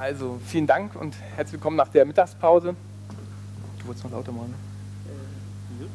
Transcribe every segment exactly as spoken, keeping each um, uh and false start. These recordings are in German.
Also, vielen Dank und herzlich willkommen nach der Mittagspause. Du wolltest noch lauter machen, ne?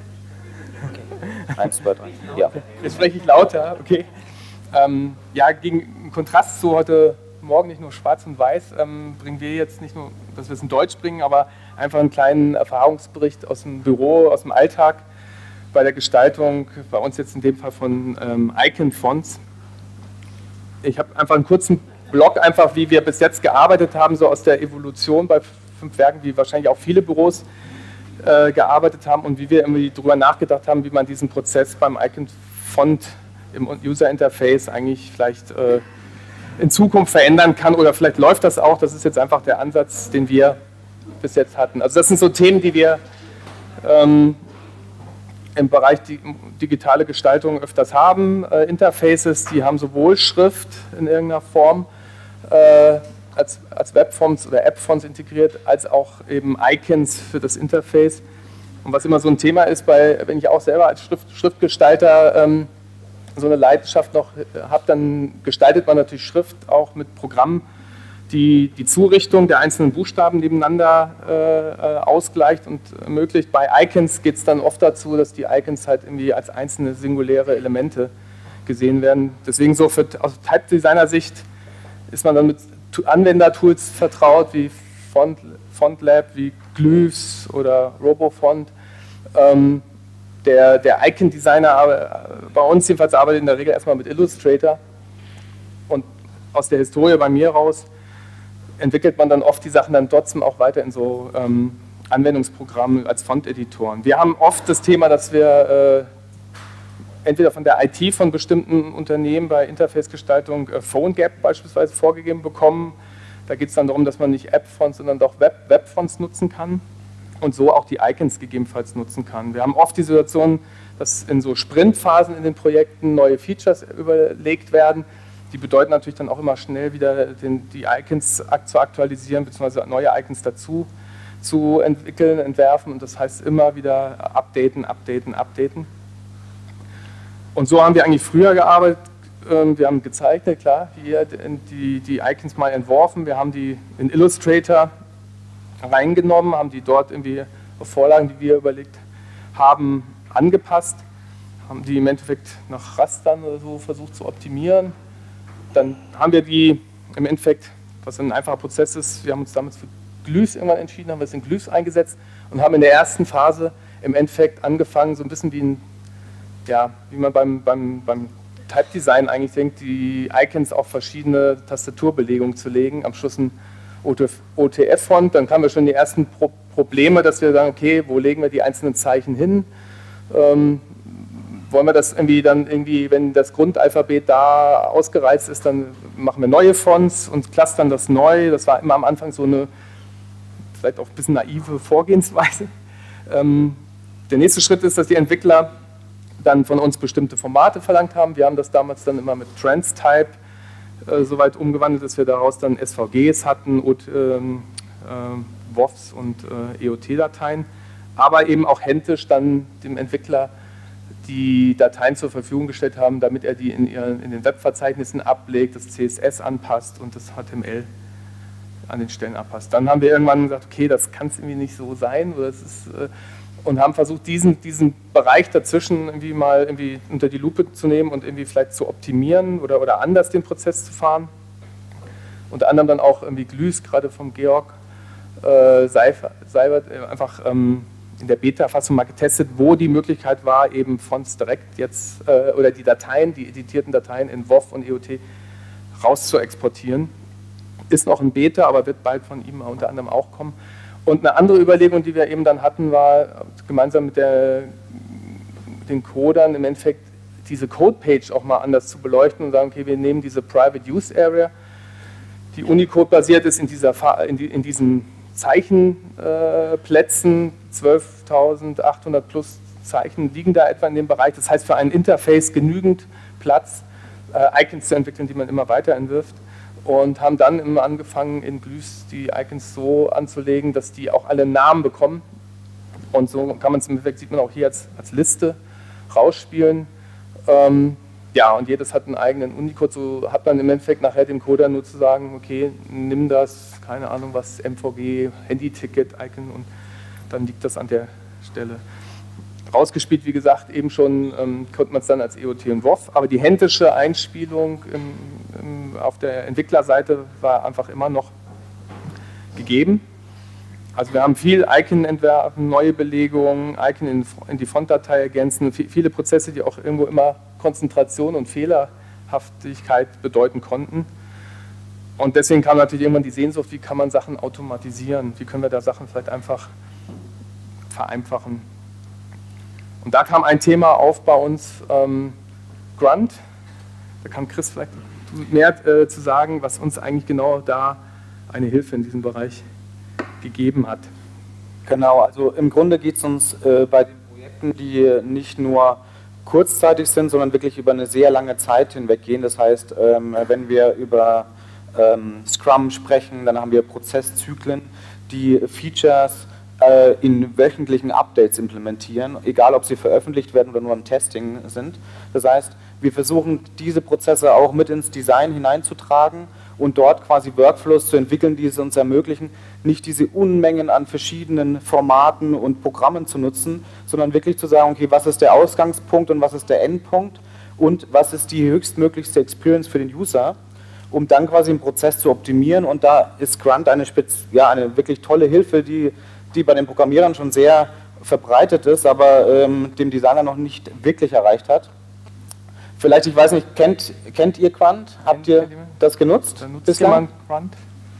Okay. Eins, zwei, drei. Ja. Jetzt spreche ich lauter, okay. Ähm, ja, gegen im Kontrast zu heute Morgen nicht nur schwarz und weiß, ähm, bringen wir jetzt nicht nur, dass wir es in Deutsch bringen, aber einfach einen kleinen Erfahrungsbericht aus dem Büro, aus dem Alltag bei der Gestaltung, bei uns jetzt in dem Fall von ähm, Icon Fonts. Ich habe einfach einen kurzen Blog, einfach wie wir bis jetzt gearbeitet haben, so aus der Evolution bei fünf Werken, wie wahrscheinlich auch viele Büros äh, gearbeitet haben und wie wir irgendwie darüber nachgedacht haben, wie man diesen Prozess beim Icon Font im User Interface eigentlich vielleicht äh, in Zukunft verändern kann, oder vielleicht läuft das auch. Das ist jetzt einfach der Ansatz, den wir bis jetzt hatten. Also das sind so Themen, die wir ähm, im Bereich die, digitale Gestaltung öfters haben. Äh, Interfaces, die haben sowohl Schrift in irgendeiner Form äh, als, als Webfonts oder App-Fonts integriert, als auch eben Icons für das Interface. Und was immer so ein Thema ist, bei, wenn ich auch selber als Schrift, Schriftgestalter ähm, so eine Leidenschaft noch habe, dann gestaltet man natürlich Schrift auch mit Programmen, die die Zurichtung der einzelnen Buchstaben nebeneinander äh, ausgleicht und ermöglicht. Bei Icons geht es dann oft dazu, dass die Icons halt irgendwie als einzelne singuläre Elemente gesehen werden. Deswegen so für, aus Type-Designer-Sicht ist man dann mit Anwendertools vertraut, wie Font, FontLab, wie Glyphs oder RoboFont. Ähm, Der, der Icon-Designer bei uns jedenfalls arbeitet in der Regel erstmal mit Illustrator, und aus der Historie bei mir raus entwickelt man dann oft die Sachen dann trotzdem auch weiter in so ähm, Anwendungsprogrammen als Font-Editoren. Wir haben oft das Thema, dass wir äh, entweder von der I T von bestimmten Unternehmen bei Interface-Gestaltung äh, PhoneGap beispielsweise vorgegeben bekommen. Da geht es dann darum, dass man nicht App-Fonts, sondern doch Web- Web-Fonts nutzen kann und so auch die Icons gegebenenfalls nutzen kann. Wir haben oft die Situation, dass in so Sprintphasen in den Projekten neue Features überlegt werden. Die bedeuten natürlich dann auch immer schnell wieder den, die Icons zu aktualisieren, beziehungsweise neue Icons dazu zu entwickeln, entwerfen, und das heißt immer wieder updaten, updaten, updaten. Und so haben wir eigentlich früher gearbeitet. Wir haben gezeichnet, klar, hier die, die Icons mal entworfen, wir haben die in Illustrator reingenommen, haben die dort irgendwie auf Vorlagen, die wir überlegt haben, angepasst, haben die im Endeffekt nach Rastern oder so versucht zu optimieren. Dann haben wir die im Endeffekt, was ein einfacher Prozess ist, wir haben uns damals für Glyphs irgendwann entschieden, haben wir es in Glyphs eingesetzt und haben in der ersten Phase im Endeffekt angefangen, so ein bisschen wie, ein, ja, wie man beim, beim, beim Type Design eigentlich denkt, die Icons auf verschiedene Tastaturbelegungen zu legen, am Schluss ein O T F-Font, dann kamen wir schon die ersten Pro Probleme, dass wir sagen, okay, wo legen wir die einzelnen Zeichen hin? Ähm, wollen wir das irgendwie dann irgendwie, wenn das Grundalphabet da ausgereizt ist, dann machen wir neue Fonts und clustern das neu. Das war immer am Anfang so eine vielleicht auch ein bisschen naive Vorgehensweise. Ähm, der nächste Schritt ist, dass die Entwickler dann von uns bestimmte Formate verlangt haben. Wir haben das damals dann immer mit TransType soweit umgewandelt, dass wir daraus dann S V Gs hatten und ähm, äh, W O Fs und äh, E O T-Dateien, aber eben auch händisch dann dem Entwickler die Dateien zur Verfügung gestellt haben, damit er die in, ihren, in den Webverzeichnissen ablegt, das C S S anpasst und das H T M L an den Stellen anpasst. Dann haben wir irgendwann gesagt, okay, das kann es irgendwie nicht so sein, oder das ist, äh, und haben versucht, diesen, diesen Bereich dazwischen irgendwie mal irgendwie unter die Lupe zu nehmen und irgendwie vielleicht zu optimieren oder, oder anders den Prozess zu fahren. Unter anderem dann auch irgendwie Glyphs, gerade vom Georg äh, Seibert, äh, einfach ähm, in der Beta-Fassung mal getestet, wo die Möglichkeit war, eben Fonts direkt jetzt, äh, oder die Dateien, die editierten Dateien in W O F und E O T raus zu exportieren. Ist noch ein Beta, aber wird bald von ihm unter anderem auch kommen. Und eine andere Überlegung, die wir eben dann hatten, war, gemeinsam mit, der, mit den Codern im Endeffekt diese Codepage auch mal anders zu beleuchten und sagen, okay, wir nehmen diese Private Use Area, die Unicode basiert ist in, dieser, in, die, in diesen Zeichenplätzen, äh, zwölftausendachthundert plus Zeichen liegen da etwa in dem Bereich. Das heißt, für ein Interface genügend Platz, äh, Icons zu entwickeln, die man immer weiter entwirft. Und haben dann immer angefangen, in Glyphs die Icons so anzulegen, dass die auch alle Namen bekommen. Und so kann man es im Endeffekt, sieht man auch hier als, als Liste rausspielen. Ähm, Ja, und jedes hat einen eigenen Unicode, so hat man im Endeffekt nachher dem Coder nur zu sagen, okay, nimm das, keine Ahnung was, M V G, Handy-Ticket-Icon und dann liegt das an der Stelle. Rausgespielt, wie gesagt, eben schon ähm, konnte man es dann als E O T und W O F, aber die händische Einspielung im, im, auf der Entwicklerseite war einfach immer noch gegeben. Also wir haben viel Icon entwerfen, neue Belegungen, Icon in, in die Frontdatei ergänzen, viele Prozesse, die auch irgendwo immer Konzentration und Fehlerhaftigkeit bedeuten konnten. Und deswegen kam natürlich irgendwann die Sehnsucht, wie kann man Sachen automatisieren, wie können wir da Sachen vielleicht einfach vereinfachen. Und da kam ein Thema auf bei uns, ähm, Grunt. Da kann Chris vielleicht mehr äh, zu sagen, was uns eigentlich genau da eine Hilfe in diesem Bereich gegeben hat. Genau, also im Grunde geht es uns äh, bei den Projekten, die nicht nur kurzzeitig sind, sondern wirklich über eine sehr lange Zeit hinweg gehen. Das heißt, ähm, wenn wir über ähm, Scrum sprechen, dann haben wir Prozesszyklen, die Features äh, in wöchentlichen Updates implementieren, egal ob sie veröffentlicht werden oder nur im Testing sind. Das heißt, wir versuchen diese Prozesse auch mit ins Design hineinzutragen und dort quasi Workflows zu entwickeln, die es uns ermöglichen, nicht diese Unmengen an verschiedenen Formaten und Programmen zu nutzen, sondern wirklich zu sagen, okay, was ist der Ausgangspunkt und was ist der Endpunkt und was ist die höchstmöglichste Experience für den User, um dann quasi den Prozess zu optimieren. Und da ist Grunt eine, Spez ja, eine wirklich tolle Hilfe, die, die bei den Programmierern schon sehr verbreitet ist, aber ähm, dem Designer noch nicht wirklich erreicht hat. Vielleicht, ich weiß nicht, kennt, kennt ihr Grunt? Habt ihr das genutzt? Da nutzt jemand Grunt?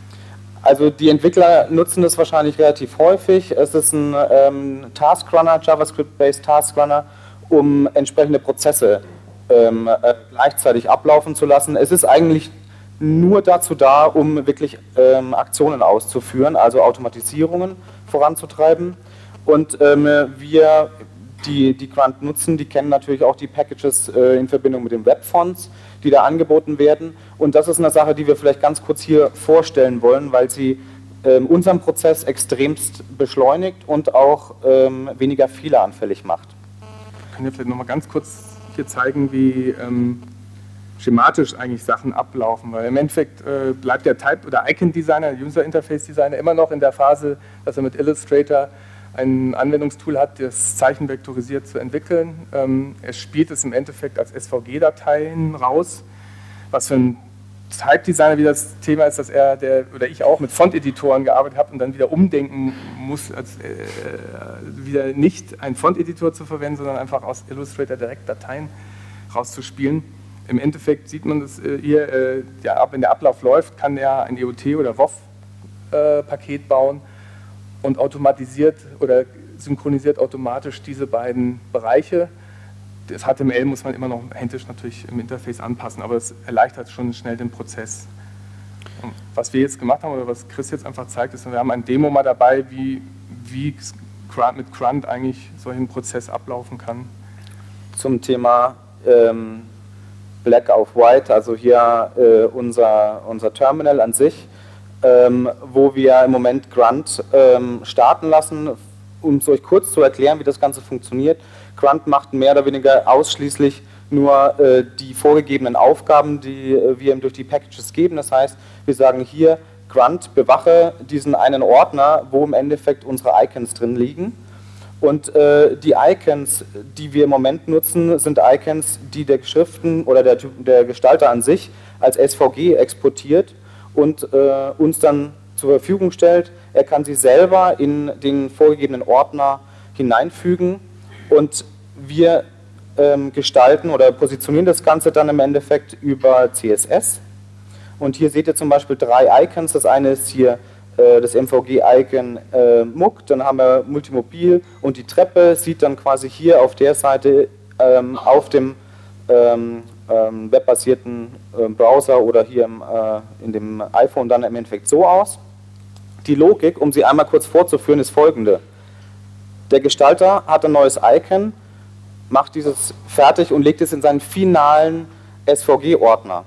Also die Entwickler nutzen das wahrscheinlich relativ häufig. Es ist ein ähm, Taskrunner, JavaScript-based Taskrunner, um entsprechende Prozesse ähm, äh, gleichzeitig ablaufen zu lassen. Es ist eigentlich nur dazu da, um wirklich ähm, Aktionen auszuführen, also Automatisierungen voranzutreiben. Und ähm, wir, die, die Grunt nutzen, die kennen natürlich auch die Packages äh, in Verbindung mit den Webfonts, die da angeboten werden. Und das ist eine Sache, die wir vielleicht ganz kurz hier vorstellen wollen, weil sie ähm, unseren Prozess extremst beschleunigt und auch ähm, weniger fehleranfällig macht. Können wir vielleicht nochmal ganz kurz hier zeigen, wie ähm, schematisch eigentlich Sachen ablaufen, weil im Endeffekt äh, bleibt der Type- oder Icon-Designer, User Interface-Designer immer noch in der Phase, dass er mit Illustrator ein Anwendungstool hat, das Zeichen vektorisiert zu entwickeln. Ähm, er spielt es im Endeffekt als S V G-Dateien raus, was für ein Type-Designer wieder das Thema ist, dass er der, oder ich auch mit Font-Editoren gearbeitet habe und dann wieder umdenken muss, als, äh, wieder nicht einen Font-Editor zu verwenden, sondern einfach aus Illustrator direkt Dateien rauszuspielen. Im Endeffekt sieht man das äh, hier, äh, ja, wenn der Ablauf läuft, kann er ein E O T oder W O F-Paket äh, bauen und automatisiert oder synchronisiert automatisch diese beiden Bereiche. Das H T M L muss man immer noch händisch natürlich im Interface anpassen, aber es erleichtert schon schnell den Prozess. Und was wir jetzt gemacht haben oder was Chris jetzt einfach zeigt, ist, wir haben ein Demo mal dabei, wie, wie mit Grunt eigentlich solch ein Prozess ablaufen kann. Zum Thema ähm, Black auf White, also hier äh, unser, unser Terminal an sich, ähm, wo wir im Moment Grunt ähm, starten lassen, um es euch kurz zu erklären, wie das Ganze funktioniert. Grunt macht mehr oder weniger ausschließlich nur äh, die vorgegebenen Aufgaben, die äh, wir ihm durch die Packages geben. Das heißt, wir sagen hier, Grunt, bewache diesen einen Ordner, wo im Endeffekt unsere Icons drin liegen. Und äh, die Icons, die wir im Moment nutzen, sind Icons, die der Schriften oder der, der Gestalter an sich als S V G exportiert und äh, uns dann zur Verfügung stellt. Er kann sie selber in den vorgegebenen Ordner hineinfügen und wir ähm, gestalten oder positionieren das Ganze dann im Endeffekt über C S S. Und hier seht ihr zum Beispiel drei Icons. Das eine ist hier äh, das M V G-Icon äh, M U C, dann haben wir Multimobil und die Treppe sieht dann quasi hier auf der Seite ähm, auf dem ähm, ähm, webbasierten äh, Browser oder hier im, äh, in dem iPhone dann im Endeffekt so aus. Die Logik, um sie einmal kurz vorzuführen, ist folgende. Der Gestalter hat ein neues Icon, macht dieses fertig und legt es in seinen finalen S V G-Ordner.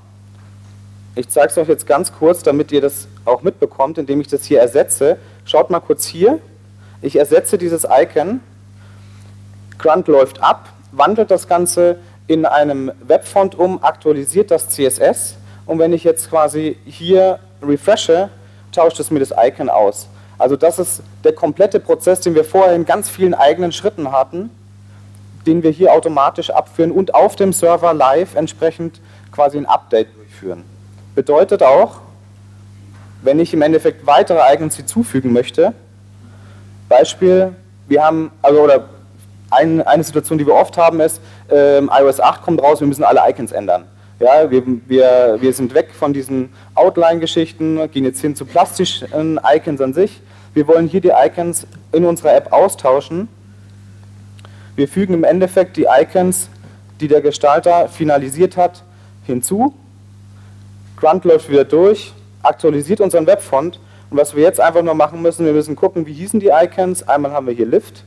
Ich zeige es euch jetzt ganz kurz, damit ihr das auch mitbekommt, indem ich das hier ersetze. Schaut mal kurz hier. Ich ersetze dieses Icon. Grunt läuft ab, wandelt das Ganze in einem Webfont um, aktualisiert das C S S und wenn ich jetzt quasi hier refreshe, tauscht es mir das Icon aus. Also das ist der komplette Prozess, den wir vorher in ganz vielen eigenen Schritten hatten, den wir hier automatisch abführen und auf dem Server live entsprechend quasi ein Update durchführen. Bedeutet auch, wenn ich im Endeffekt weitere Icons hinzufügen möchte, Beispiel, wir haben, also oder ein, eine Situation, die wir oft haben, ist, ähm, i O S acht kommt raus, wir müssen alle Icons ändern. Ja, wir, wir, wir sind weg von diesen Outline-Geschichten, gehen jetzt hin zu plastischen Icons an sich. Wir wollen hier die Icons in unserer App austauschen. Wir fügen im Endeffekt die Icons, die der Gestalter finalisiert hat, hinzu. Grunt läuft wieder durch, aktualisiert unseren Webfont. Und was wir jetzt einfach nur machen müssen, wir müssen gucken, wie hießen die Icons. Einmal haben wir hier Lift.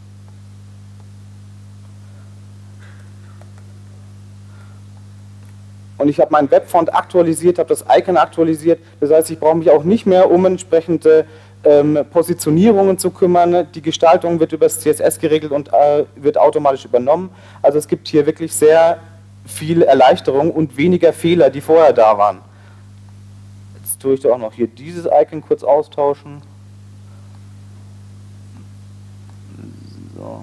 Und ich habe meinen Webfont aktualisiert, habe das Icon aktualisiert. Das heißt, ich brauche mich auch nicht mehr um entsprechende ähm, Positionierungen zu kümmern. Die Gestaltung wird über das C S S geregelt und äh, wird automatisch übernommen. Also es gibt hier wirklich sehr viel Erleichterung und weniger Fehler, die vorher da waren. Jetzt tue ich da auch noch hier dieses Icon kurz austauschen. So.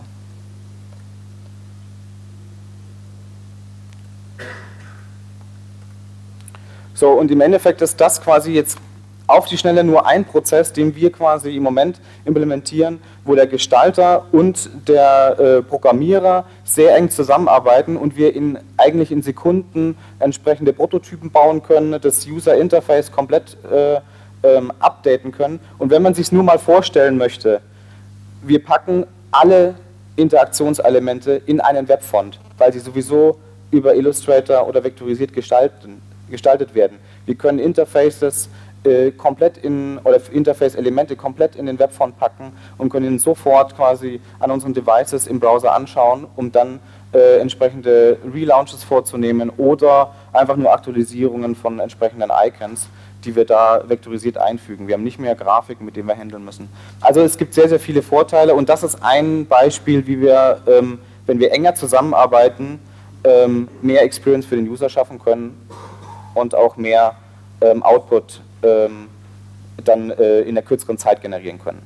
So, und im Endeffekt ist das quasi jetzt auf die Schnelle nur ein Prozess, den wir quasi im Moment implementieren, wo der Gestalter und der äh, Programmierer sehr eng zusammenarbeiten und wir in, eigentlich in Sekunden entsprechende Prototypen bauen können, das User Interface komplett äh, ähm, updaten können. Und wenn man sich nur mal vorstellen möchte, wir packen alle Interaktionselemente in einen Webfont, weil sie sowieso über Illustrator oder vektorisiert gestalten. gestaltet werden. Wir können Interfaces äh, komplett in, oder Interface-Elemente komplett in den Webfont packen und können ihn sofort quasi an unseren Devices im Browser anschauen, um dann äh, entsprechende Relaunches vorzunehmen oder einfach nur Aktualisierungen von entsprechenden Icons, die wir da vektorisiert einfügen. Wir haben nicht mehr Grafiken, mit denen wir handeln müssen. Also es gibt sehr, sehr viele Vorteile und das ist ein Beispiel, wie wir, ähm, wenn wir enger zusammenarbeiten, ähm, mehr Experience für den User schaffen können und auch mehr ähm, Output ähm, dann äh, in der kürzeren Zeit generieren können.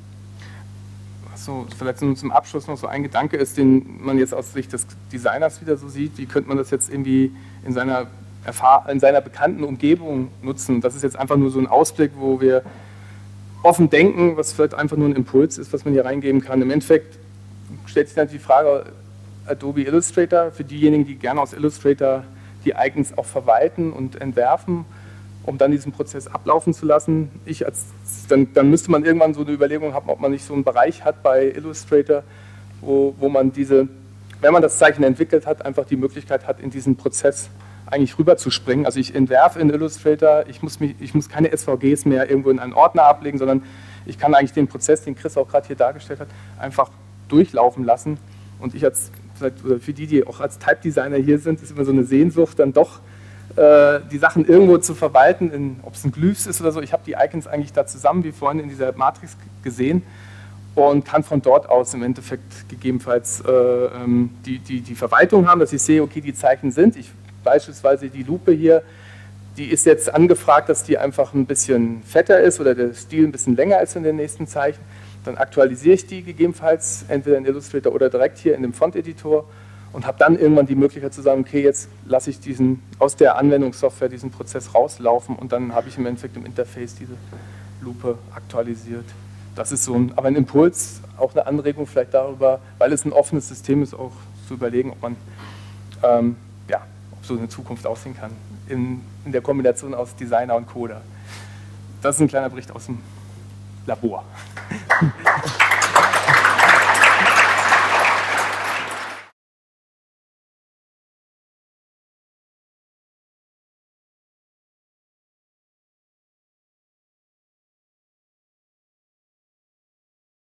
So, vielleicht nur zum Abschluss noch so ein Gedanke ist, den man jetzt aus Sicht des Designers wieder so sieht, wie könnte man das jetzt irgendwie in seiner, Erfahr in seiner bekannten Umgebung nutzen. Das ist jetzt einfach nur so ein Ausblick, wo wir offen denken, was vielleicht einfach nur ein Impuls ist, was man hier reingeben kann. Im Endeffekt stellt sich natürlich die Frage, Adobe Illustrator, für diejenigen, die gerne aus Illustrator die Icons auch verwalten und entwerfen, um dann diesen Prozess ablaufen zu lassen. Ich als, dann, dann müsste man irgendwann so eine Überlegung haben, ob man nicht so einen Bereich hat bei Illustrator, wo, wo man diese, wenn man das Zeichen entwickelt hat, einfach die Möglichkeit hat, in diesen Prozess eigentlich rüber zu springen. Also ich entwerfe in Illustrator, ich muss, mich, ich muss keine S V Gs mehr irgendwo in einen Ordner ablegen, sondern ich kann eigentlich den Prozess, den Chris auch gerade hier dargestellt hat, einfach durchlaufen lassen. Und ich als oder für die, die auch als Type-Designer hier sind, ist immer so eine Sehnsucht, dann doch äh, die Sachen irgendwo zu verwalten, ob es ein Glyphs ist oder so. Ich habe die Icons eigentlich da zusammen, wie vorhin in dieser Matrix gesehen, und kann von dort aus im Endeffekt gegebenenfalls äh, ähm, die, die, die Verwaltung haben, dass ich sehe, okay, die Zeichen sind. Ich, beispielsweise die Lupe hier, die ist jetzt angefragt, dass die einfach ein bisschen fetter ist oder der Stil ein bisschen länger ist in den nächsten Zeichen. Dann aktualisiere ich die gegebenenfalls entweder in Illustrator oder direkt hier in dem Font-Editor und habe dann irgendwann die Möglichkeit zu sagen, okay, jetzt lasse ich diesen, aus der Anwendungssoftware diesen Prozess rauslaufen und dann habe ich im Endeffekt im Interface diese Lupe aktualisiert. Das ist so ein, aber ein Impuls, auch eine Anregung vielleicht darüber, weil es ein offenes System ist, auch zu überlegen, ob man, ähm, ja, ob so eine Zukunft aussehen kann, in, in der Kombination aus Designer und Coder. Das ist ein kleiner Bericht aus dem Labor.